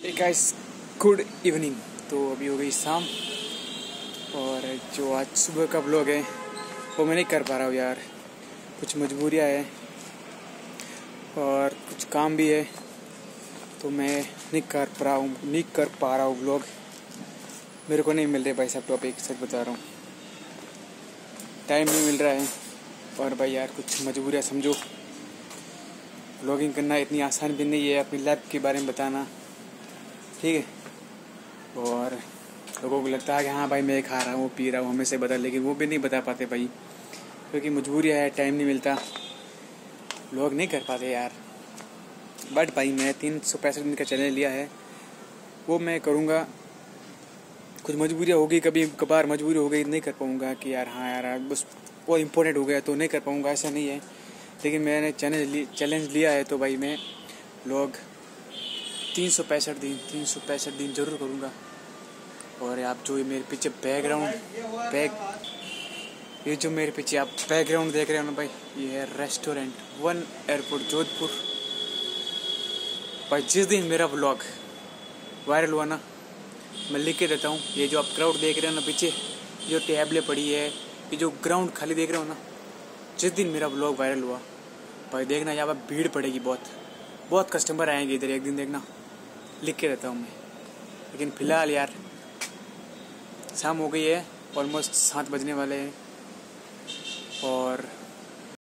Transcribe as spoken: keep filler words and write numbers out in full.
Hey guys, good evening. तो अभी हो गई शाम और जो आज सुबह का व्लॉग है वो मैं नहीं कर पा रहा हूँ यार। कुछ मजबूरियाँ है और कुछ काम भी है, तो मैं नहीं कर पा रहा हूँ नहीं कर पा रहा हूँ व्लॉग। मेरे को नहीं मिल रहे भाई साहब, टॉपिक सच बता रहा हूँ, टाइम नहीं मिल रहा है। और भाई यार कुछ मजबूरियाँ समझो। व्लॉगिंग करना इतनी आसान भी नहीं है, अपनी लाइफ के बारे में बताना, ठीक है। और लोगों को लगता है कि हाँ भाई मैं खा रहा हूँ पी रहा हूँ हमें से बता, लेकिन वो भी नहीं बता पाते भाई, क्योंकि मजबूरी है, टाइम नहीं मिलता, लोग नहीं कर पाते यार। बट भाई मैं तीन सौ पैंसठ दिन का चैलेंज लिया है, वो मैं करूँगा। कुछ मजबूरियाँ होगी, कभी कभार मजबूरी हो गई, नहीं कर पाऊँगा कि यार हाँ यार बस वो इम्पोर्टेंट हो गया तो नहीं कर पाऊँगा, ऐसा नहीं है। लेकिन मैंने चैलेंज लि, चैलेंज लिया है तो भाई मैं लोग तीन सौ पैंसठ दिन तीन सौ पैंसठ दिन जरूर करूँगा। और आप जो मेरे पीछे बैकग्राउंड बैक ये जो मेरे पीछे आप बैकग्राउंड देख रहे हो ना भाई, ये है रेस्टोरेंट वन एयरपोर्ट जोधपुर। भाई जिस दिन मेरा व्लॉग वायरल हुआ ना, मैं लिख के देता हूँ, ये जो आप क्राउड देख रहे हो ना पीछे, जो टेबलें पड़ी है, ये जो ग्राउंड खाली देख रहे हो ना, जिस दिन मेरा व्लॉग वायरल हुआ भाई देखना यहाँ पर भीड़ पड़ेगी, बहुत बहुत कस्टमर आएंगे इधर, एक दिन देखना, लिख के देता हूँ मैं। लेकिन फ़िलहाल यार शाम हो गई है, ऑलमोस्ट सात बजने वाले हैं और